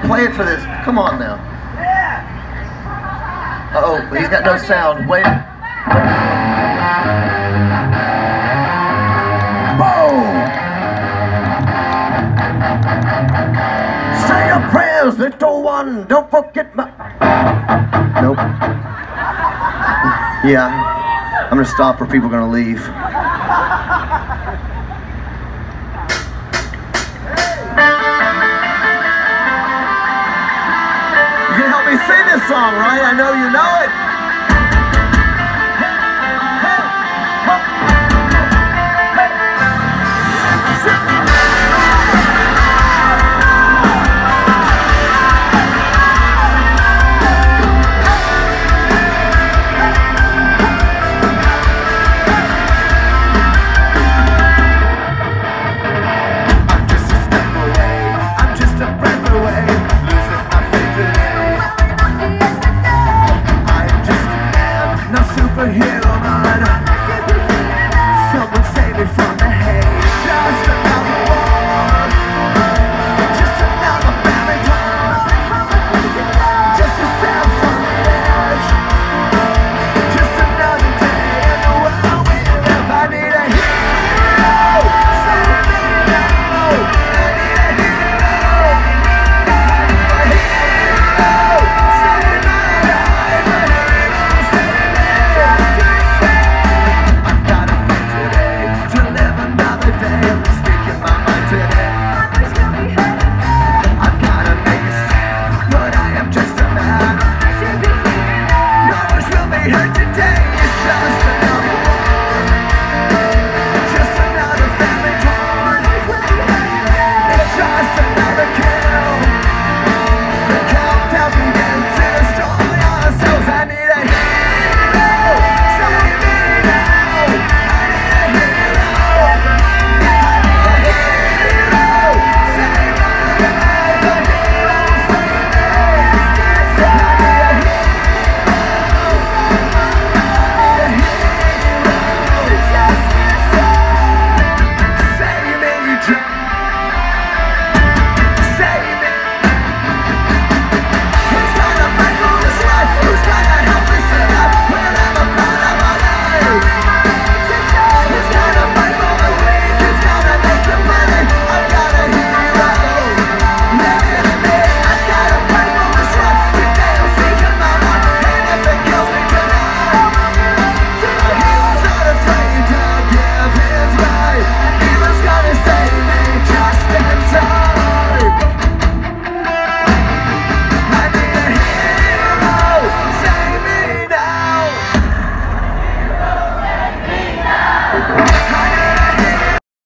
Play it for this. Come on now. Uh-oh, he's got no sound. Wait. Boom! Say your prayers, little one. Don't forget my... Nope. Yeah, I'm gonna stop or people are gonna leave. You can help me sing this song, right? I know you know it.